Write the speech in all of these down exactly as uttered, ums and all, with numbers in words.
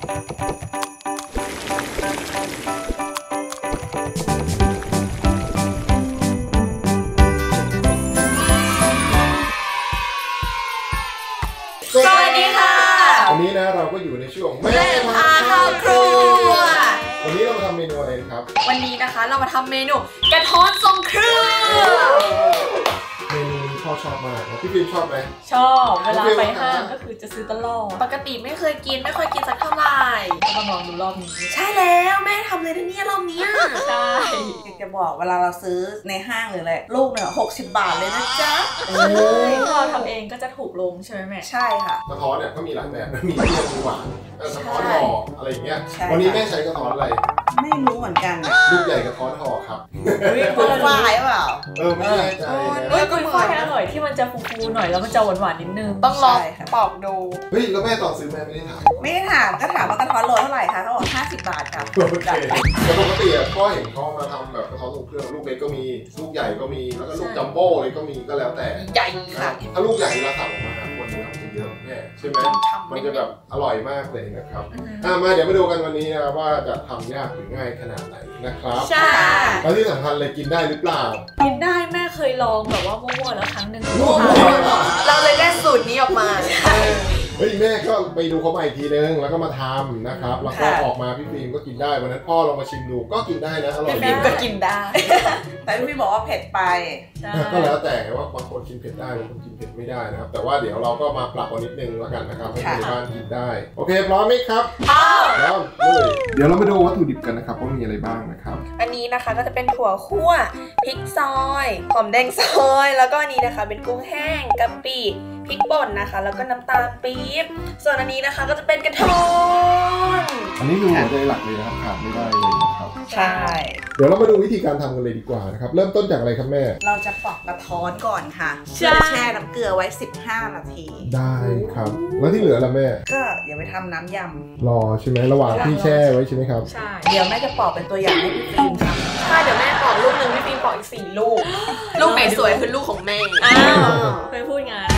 สวัสดีค่ะวันนี้นะเราก็อยู่ในช่วงแม่พาเข้าครัววันนี้เรามาทำเมนูอะไรครับวันนี้นะคะเรามาทำเมนูกระท้อนทรงเครื่องเมนูนี้พ่อชอบมากพี่ฟิล์มชอบไหมชอบเวลาไปห้างก็คือจะซื้อตลอดปกติไม่เคยกินไม่เคยกินสักเท่าไหร่ก็มาลองดูรอบนี้ใช่แล้วแม่ทำเลยนะเนี่ยรอบนี้ใช่จะบอกเวลาเราซื้อในห้างหรืออะไรลูกเนี่ยหกสิบบาทเลยนะจ๊ะเออถ้าเราทำเองก็จะถูกลงใช่ไหมแม่ใช่ค่ะกระท้อนเนี่ยก็มีหลายแบบมีเปรี้ยวมีหวานกระท้อนห่ออะไรอย่างเงี้ยวันนี้แม่ใช้กระท้อนอะไรไม่รู้เหมือนกันลูกใหญ่กระท้อนห่อครับกุ้งฝ้ายเปล่าเออไม่แน่ใจเฮ้ยกุ้งฝ้ายอร่อยที่มันจะฟูๆหน่อยแล้วมันจะหวานๆนิดนึงต้องลองปอกดูเฮ้ยแล้วแม่ตอนซื้อแม่ไม่ได้ถามไม่ได้ถามก็ถามว่ากระท้อนโลเท่าไหร่คะเขาบอกห้าสิบบาทค่ะโอเคแต่ปกติอ่ะพ่อเห็นเขามาทำแบบกระท้อนทรงเครื่องลูกเล็กก็มีลูกใหญ่ก็มีแล้วก็ลูกจัมโบ้เลยก็มีก็แล้วแต่ใหญ่ค่ะถ้าลูกใหญ่เราสั่งมาคนนึงทำจะเยอะแม่ใช่ไหมมันจะแบบอร่อยมากเลยนะครับมาเดี๋ยวมาดูกันวันนี้นะครับว่าจะทำยากหรือง่ายขนาดไหนนะครับใช่แล้วที่สำคัญเลยกินได้หรือเปล่ากินได้แม่เคยลองแบบว่ามั่วๆแล้วครั้งหนึ่งเราเลยได้สูตรนี้ออกมาเฮ้ยแม่ก็ไปดูเขาใหม่อีกทีนึงแล้วก็มาทำนะครับแล้วก็ออกมาพี่ฟิล์มก็กินได้วันนั้นพ่อลองมาชิมดูก็กินได้นะอร่อยพี่ฟิล์มก็กินได้แต่พี่บอกว่าเผ็ดไปก็แล้วแต่ว่าบางคนกินเผ็ดได้บางคนกินเผ็ดไม่ได้นะครับแต่ว่าเดี๋ยวเราก็มาปรับกันนิดนึงแล้วกันนะครับให้ในบ้านกินได้โอเคพร้อมไหมครับพร้อมพร้อมเลยเดี๋ยวเรามาดูวัตถุดิบกันนะครับว่ามีอะไรบ้างนะครับอันนี้นะคะก็จะเป็นถั่วคั่วพริกซอยหอมแดงซอยแล้วก็อันนี้นะคะเป็นกุ้งแห้งกะปิพริกป่นนะคะแล้วก็น้ำตาลปี๊บส่วนอันนี้นะคะก็จะเป็นกระท้อนอันนี้คือหัวใจหลักเลยนะครับขาดไม่ได้เลยนะครับใช่เดี๋ยวเรามาดูวิธีการทำกันเลยดีกว่านะครับเริ่มต้นจากอะไรครับแม่เราจะปอกกระท้อนก่อนค่ะแช่น้ำเกลือไว้สิบห้านาทีได้ครับแล้วที่เหลือล่ะแม่ก็เดี๋ยวไปทำน้ำยำรอใช่ไหมระหว่างที่แช่ไว้ใช่ไหมครับใช่เดี๋ยวแม่จะปอกเป็นตัวอย่างให้พี่ฟิล์มทำใช่เดี๋ยวแม่ปอกลูกหนึ่งพี่ฟิล์มปอกอีกสี่ลูกลูกไหนสวยคือลูกของแม่อ้าวเคยพูดงาน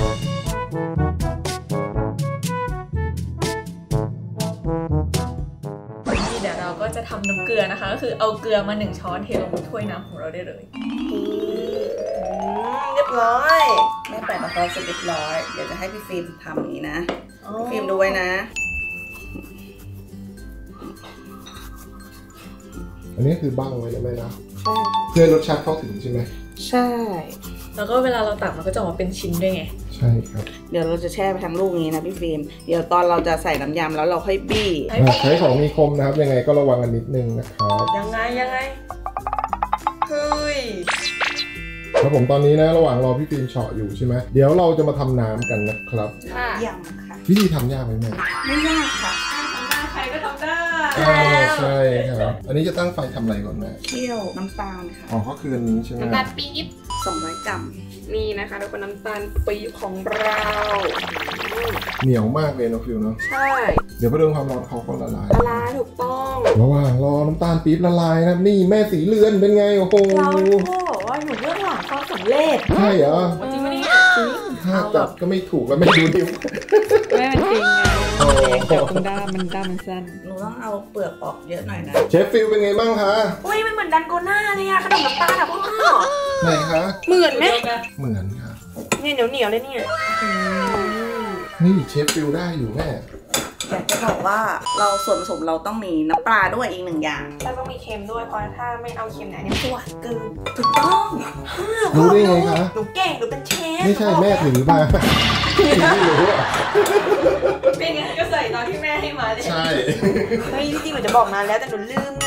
เดี๋ยวเราก็จะทำน้ำเกลือนะคะก็คือเอาเกลือมาหนึ่งช้อนเทลงในถ้วยน้ำของเราได้เลยเรียบร้อยแม่แปะกระท้อนเสร็จเรียบร้อยเดี๋ยวจะให้พี่ฟิล์มทำอย่างนี้นะพี่ฟิล์มดูไว้นะอันนี้คือบ้างไว้นะแม่นะเพื่อรสชาติเข้าถึงใช่ไหมใช่แล้วก็เวลาเราตักมันก็จะออกมาเป็นชิ้นด้วยไงใช่ครับเดี๋ยวเราจะแช่ไปทั้งลูกนี้นะพี่ฟิล์มเดี๋ยวตอนเราจะใส่น้ำยำแล้วเราค่อยบี้ใช้ของมีคมนะครับยังไงก็ระวังกันนิดนึงนะครับยังไงยังไงเฮ้ยครับผมตอนนี้นะระหว่างรอพี่ฟิล์มเฉาะอยู่ใช่ไหมเดี๋ยวเราจะมาทำน้ำกันนะครับยำค่ะวิธีทำยากไหมแม่ไม่ยากค่ะทำได้ใครก็ทำได้ใช่ครับอันนี้จะตั้งไฟทำอะไรก่อนแม่เคี่ยวน้ำตาลค่ะอ๋อก็คืออันนี้ใช่ไหมน้ำตาลปี๊บสองร้อยกรัมนี่นะคะแล้วก็น้ำตาลปี๊บของเราเหนียวมากเลยนะฟิลเนาะใช่เดี๋ยวพอโดนความร้อนเขาก็ละลายละลายถูกต้องระหว่างรอน้ำตาลปี๊บละลายนะนี่แม่สีเลือนเป็นไงโอ้โหเราพ่อบอกว่าอยู่เบื้องหลังความสำเร็จใช่เหรอจริงไหมเนี่ยจริงถ้าจับก็ไม่ถูกแล้วไม่ดูนิ้วแม่มันจริงไงเดี๋ยวคุณด้ามมันด้ามมันสั้นหนูต้องเอาเปลือกออกเยอะหน่อยนะเชฟฟิลเป็นไงบ้างคะอุ้ยมันเหมือนดันโกน่าเลยอะขนมน้ำตาลอะพ่อไหนคะเหมือนไหมเหมือนค่ะเนี่ยเหนียวเหนียวเลยเนี่ยนี่เชฟฟิลได้อยู่แม่อยากจะบอกว่าเราส่วนผสมเราต้องมีน้ำปลาด้วยอีกหนึ่งอย่างแล้วต้องมีเค็มด้วยเพราะถ้าไม่เอาเค็มไหนเนี่ยมันจะหวานเกินถูกต้องรู้ได้ไงคะหนูเก่งหนูเป็นเชฟไม่ใช่แม่ถือมาไม่รู้อ่ะเป็นไงก็ใส่ตอนที่แม่ให้มาเลยใช่เฮ้ยจริงๆหนูจะบอกนานแล้วแต่หนูลืมไง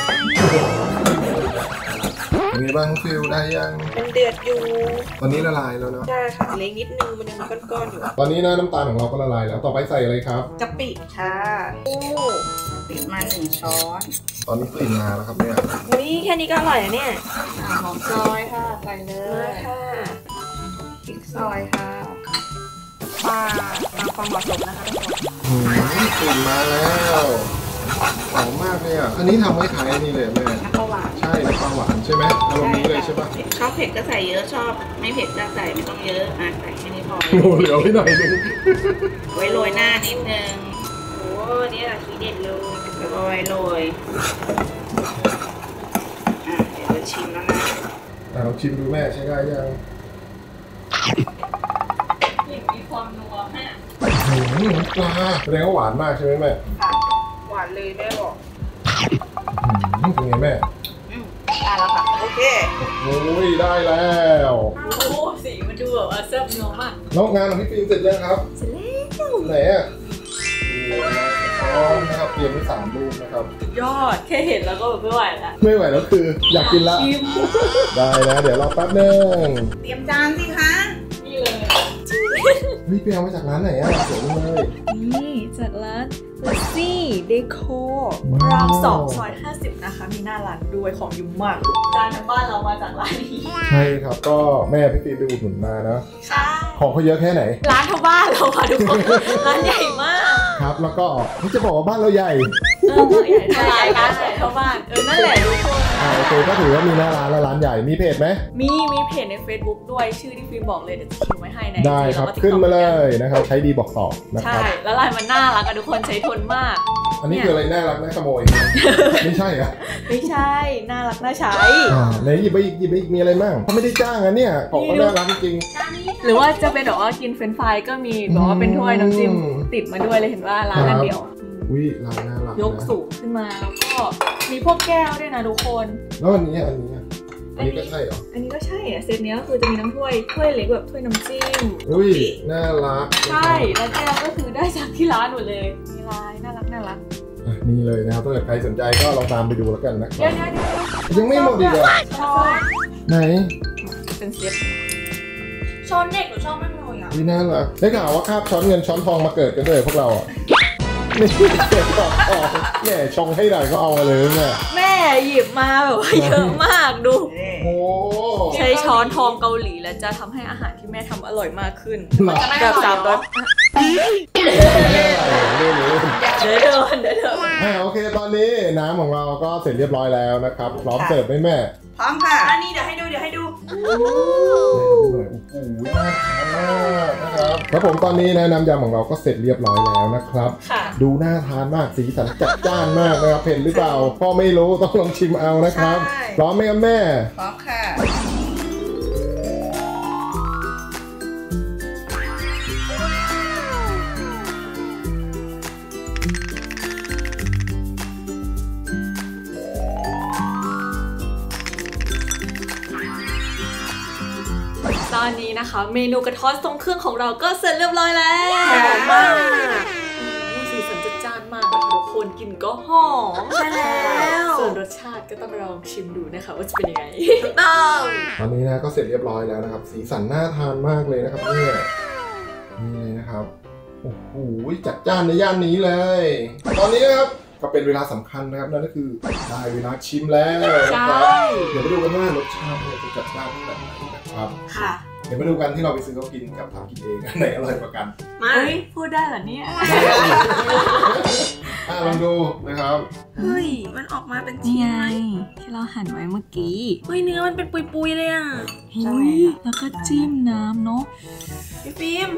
เป็นไงบ้างฟิลได้ยังมันเดือดอยู่ตอนนี้ละลายแล้วเนาะใช่ค่ะเล็กนิดนึงมันยังมีก้อนๆอยู่ตอนนี้นะน้ำตาลของเราก็ละลายแล้วต่อไปใส่อะไรครับกะปิค่ะโอ้ปิดมาหนึ่งช้อนตอนนี้กลิ่นมาแล้วครับเนี่ยอุ้ยแค่นี้ก็อร่อยนะเนี่ยหอมซอยค่ะใส่เลยค่ะพริกซอยค่ะปลาตามความเหมาะสมนะคะทุกคนกลิ่นมาแล้วหอมมากเลยอ่ะอันนี้ทำไว้ขายนี่เลยแม่น้ำปลาหวานใช่น้ำปลาหวานใช่ไหมอารมณ์นี้เลยใช่ปะชอบเผ็ดก็ใส่เยอะชอบไม่เผ็ดก็ใส่ไม่ต้องเยอะอ่ะใส่แค่นี้พอโอ้เหลือไว้หน่อยนึงไว้โรยหน้านิดนึงโอ้นี่แหละทีเด็ดเลยแล้วก็ไว้โรยเดี๋ยวจะชิมแล้วนะลองชิมดูแม่ใช้ได้ยังมีความนัวแม่ปลาแสดงว่าหวานมากใช่ไหมแม่ค่ะหวานเลยแม่บอกเป็นไงแม่ได้แล้วค่ะโอเคโอ้ยได้แล้วโอ้สีมันดูแบบว่าแซ่บนัวมากน้องงานของพี่ฟิล์มเสร็จยังครับเสร็จแล้วไหนอ่ะอ๋อนะครับเตรียมไว้สามลูกนะครับยอดแค่เห็นแล้วก็แบบไม่ไหวแล้วไม่ไหวแล้วคืออยากกินละได้นะเดี๋ยวรอแป๊บนึงเตรียมจานสิคะนี่เลยเฮ้ยไปเอามาจากร้านไหนอ่ะสวยเลยนี่จากร้านลัซซี่เดโครามสองซอยห้าสิบนะคะมีหน้าร้านด้วยของยุ่งมากจานทั้งบ้านเรามาจากร้านนี้ใช่ครับก็แม่พี่ฟิล์มไปอุดหนุนมานะใช่ของเขาเยอะแค่ไหนร้านเท่าบ้านเราค่ะทุกคนร้านใหญ่มากครับแล้วก็ที่จะบอกว่าบ้านเราใหญ่เออใหญ่เท่าไหร่ร้านใหญ่เท่าบ้านเออนั่นแหละทุกคนอ่าโอเคก็ถือว่ามีหน้าร้านและร้านใหญ่มีเพจไหมมีมีเพจใน Facebook ด้วยชื่อที่ฟิล์มบอกเลยเดี๋ยวจะทิ้งไว้ให้ในได้ครับขึ้นมาเลยนะครับใช้ดีบอกต่อนะครับใช่แล้วลายมันน่ารักกันทุกคนใช้ทนมากอันนี้คืออะไรน่ารักน่าขโมยไม่ใช่อะไม่ใช่น่ารักน่าใช้ไหนหยิบไปอีกหยิบไปอีกมีอะไรบ้างเขาไม่ได้จ้างอะเนี่ยของก็น่ารักจริงหรือว่าจะเป็นแบบว่ากินเฟรนช์ฟรายก็มีแบบว่าเป็นถ้วยน้ำจิ้มติดมาด้วยเลยเห็นว่าร้านอันเดียวอุ้ยร้านน่ารักยกสูงขึ้นมาแล้วก็มีพวกแก้วด้วยนะทุกคนแล้วอันนี้อันนี้อันนี้ก็ใช่เหรออันนี้ก็ใช่อะเซตนี้ก็คือจะมีน้ำถ้วยถ้วยเล็กแบบถ้วยน้ำจิ้มอุ้ยน่ารักใช่แล้วแก้วก็คือได้จากที่ร้านหมดเลยมีลายน่ารักน่ารักนี่เลยนะครับถ้าเกิดใครสนใจก็ลองตามไปดูแล้วกันนะครับยังไม่หมดอีกเหรอไหนเป็นเซตช้อนเด็กหนูชอบมากเลยอ่ะนี่น่ารักได้ข่าวว่าคาบช้อนเงินช้อนทองมาเกิดกันเลยพวกเราอ่ะนี่เก็บต่อแม่ชงให้หน่อยก็เอามาเลยแม่แม่หยิบมาแบบว่าเยอะมากดูโอ้ใช้ช้อนทองเกาหลีแล้วจะทำให้อาหารที่แม่ทำอร่อยมากขึ้นแบบสามรสเดี๋ยวเดินเดี๋ยวเดินโอเคตอนนี้น้ำของเราก็เสร็จเรียบร้อยแล้วนะครับพร้อมเสิร์ฟไหมแม่พร้อมค่ะอันนี้เดี๋ยวให้ดูเดี๋ยวให้ดูโอ้โหน่าทานมากนะครับแล้วผมตอนนี้นะน้ำยำของเราก็เสร็จเรียบร้อยแล้วนะครับดูน่าทานมากสีสันจัดจ้านมากนะครับเผ็ดหรือเปล่าพ่อไม่รู้ต้องลองชิมเอานะครับพร้อมไหมครับแม่พร้อมค่ะตอนนี้นะคะเมนูกระท้อนทรงเครื่องของเราก็เสร็จเรียบร้อยแล้วหอมมากสีสันจัดจ้านมากทุกคนกินก็หอมใช่แล้วส่วนรสชาติก็ต้องลองชิมดูนะคะว่าจะเป็นยังไงถูกต้องตอนนี้นะก็เสร็จเรียบร้อยแล้วนะครับสีสันน่าทานมากเลยนะครับเนี่ยนี่เลยนะครับโอ้โหจัดจ้านในย่านนี้เลยตอนนี้นะครับก็เป็นเวลาสำคัญนะครับนั่นก็คือได้เวลาชิมแล้วนะครับเดี๋ยวไปดูกันว่ารสชาติจะจัดจ้านแบบไหนนะครับค่ะเดี๋ยวมาดูกันที่เราไปซื้อเขากินกับทำกินเองอันไหนอร่อยกว่ากันมาพูดได้เหรอเนี่ยอ่ะลองดูนะครับเฮ้ยมันออกมาเป็นชิ้นไงที่เราหั่นไว้เมื่อกี้เฮ้ยเนื้อมันเป็นปุยๆเลยอ่ะใช่แล้วก็จิ้มน้ำเนาะพี่ฟิล์ม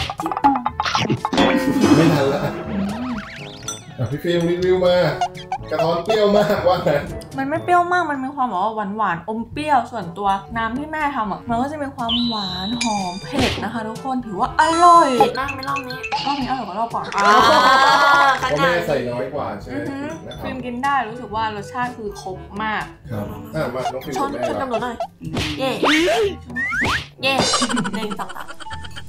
ไม่ทันละพี่ฟิล์มรีวิวมากระท้อนเปรี้ยวมากว่าไงมันไม่เปรี้ยวมากมันมีความแบบว่าหวานหวานอมเปรี้ยวส่วนตัวน้ำที่แม่ทำอ่ะมันก็จะมีความหวานหอมเผ็ดนะคะทุกคนถือว่าอร่อยเผ็ดมากไม่รอบนี้รอบนี้อร่อยกว่ารอบก่อนเพราะแม่ใส่น้อยกว่าใช่ไหมฟิล์มกินได้รู้สึกว่ารสชาติคือครบมากครับอ่ะมาน้องฟิล์มช้อนช้อนกำหนดหน่อยเย่เย่หนึ่งสองสาม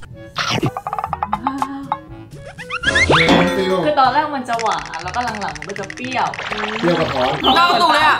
คือตอนแรกมันจะหวานแล้วก็หลังๆมันจะเปรี้ยวเปรี้ยวกระท้อนเราตรงเลยอ่ะ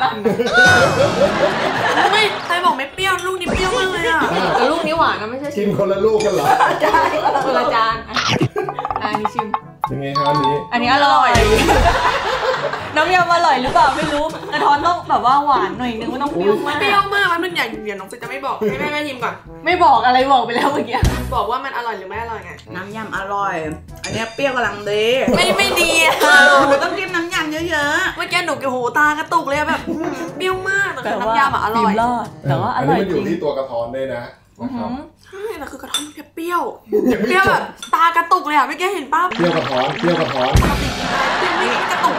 ไม่ใครบอกไม่เปรี้ยวลูกนี้เปรี้ยวมากเลยอ่ะแต่ลูกนี้หวานนะไม่ใช่ชิมคนละลูกกันเหรอใช่คนละจานอันนี้ชิมยังไงครับอันนี้อันนี้อร่อยน้ำยำอร่อยหรือเปล่าไม่รู้กระท้อนต้องแบบว่าหวานหน่อยนึงไม่ต้องเปรี้ยวมากเปรี้ยวมากมันใหญ่เดี๋ยวน้องจะไม่บอกให้แม่แม่ชิมก่อนไม่บอกอะไรบอกไปแล้วเมื่อกี้บอกว่ามันอร่อยหรือไม่อร่อยไงน้ำยำอร่อยอันนี้เปรี้ยวกำลังดีไม่ไม่ดีหนูต้องกินน้ำยำเยอะๆเมื่อกี้หนูโอ้โหตากระตุกเลยแบบเปรี้ยวมากแต่น้ำยำอร่อยแต่ว่าอร่อยจริงอันนี้มันอยู่ที่ตัวกระท้อนด้วยนะใช่แต่คือกระท้อนเปรี้ยวเปรี้ยวแบบตากระตุกเลยอ่ะไม่แกเห็นป่ะเปรี้ยวกระท้อนเปรี้ยวกระท้อนเปรี้ยวไม่กระตุก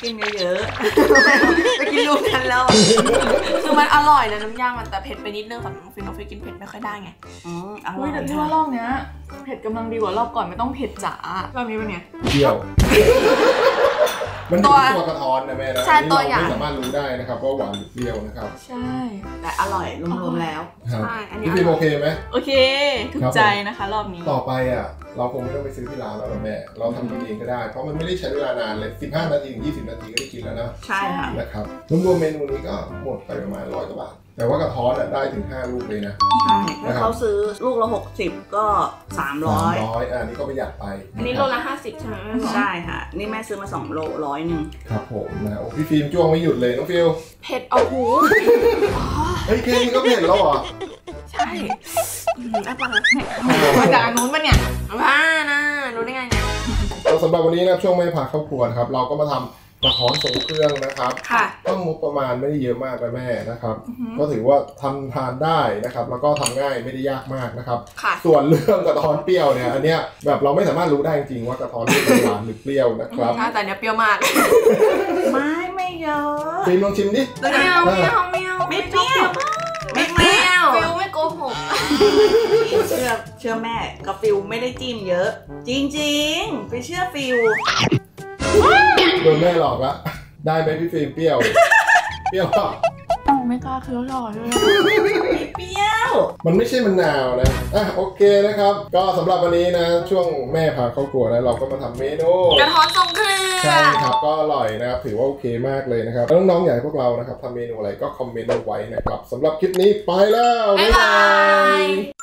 กินเยอะๆไปกินรวมกันแล้วคือมันอร่อยนะน้ำย่างมันแต่เผ็ดไปนิดนึงสำหรับน้องฟินน้องฟินกินเผ็ดไม่ค่อยได้ไงอืมอร่อุ้อย ยแต่ที่ว่ารอบเนี้ยเผ็ดกำลังดีกว่ารอบก่อนไม่ต้องเผ็ดจ๋ารอบนี้เป็นไงเปรี้ยว มันอยู่ที่ตัวกระท้อนนะแม่นะใช่อันนี้ตัวเราอย่างไม่สามารถรู้ได้นะครับว่าหวานหรือเปรี้ยวนะครับใช่แต่อร่อยรวมๆแล้วครับใช่อันนี้พี่ฟิล์มโอเคไหมโอเคถูกใจนะคะรอบนี้ต่อไปอ่ะเราคงไม่ต้องไปซื้อที่ร้านแล้วนะแม่เราทำกินเองก็ได้เพราะมันไม่ได้ใช้เวลานานเลยสิบห้านาทีถึงยี่สิบนาทีก็ได้กินแล้วนะใช่ค่ะนะครับรวมๆเมนูนี้ก็หมดไปประมาณร้อยกว่าบาทแต่ว่ากระท้อนอ่ะได้ถึงห้าลูกเลยนะใช่ถ้าเขาซื้อลูกละหกสิบก็สามร้อยร้อยอ่านี่ก็ประหยัดไปอันนี้โลละห้าสิบใช่ไหมแม่บอกใช่ค่ะ นี่แม่ซื้อมาสองโลร้อยหนึ่งครับผมนะโอ้พี่ฟิล์มจ้วงไม่หยุดเลยน้องฟิลเผ็ดเอาหูเฮ้ยแค่นี้ก็เผ็ดแล้วเหรอใช่อืมแอปเปิ้ลมาจากอันนู้นปะเนี่ยบ้านะรู้ได้ไงเนี่ยก็สำหรับวันนี้นะครับช่วงไม่พาเข้าครัวนะครับเราก็มาทำกระท้อนทรงเครื่องนะครับค่ะต้องงบประมาณไม่ได้เยอะมากนะแม่นะครับ ก็ถือว่าทำทานได้นะครับแล้วก็ทำง่ายไม่ได้ยากมากนะครับค่ะส่วนเรื่องกระท้อนเปรี้ยวเนี่ยอันเนี้ยแบบเราไม่สามารถรู้ได้จริงๆว่ากระท้อนเป็นหวานหรือเปรี้ยวนะครับใช่แต่เนี้ยเปรี้ยวมากไม่ไม่เยอะฟิล์มลองชิมดิไม่เอาไม่เอาไม่เอาไม่เปรี้ยวไม่เปรี้ยวฟิลไม่โกหกเชื่อเชื่อแม่กับฟิวไม่ได้จิ้มเยอะ จริงๆ ไปเชื่อฟิวโดนแม่หลอกละได้ไหมพี่ฟิล์มเปรี้ยว เปรี้ยวเปล่าไม่กล้าเคี้ยวหล่อเลยไม่เปรี้ยวมันไม่ใช่มะนาวนะอ่ะโอเคนะครับ ก็สำหรับวันนี้นะช่วงแม่พาเข้าครัวนะเราก็มาทำเมนูกระท้อนทรงเครื่ใช่องครับก็อร่อยนะครับถือว่าโอเคมากเลยนะครับแล้วน้องๆอยากให้พวกเรานะครับทำเมนูอะไรก็คอมเมนต์เอาไว้นะครับสำหรับคลิปนี้ไปแล้วบ๊ายบาย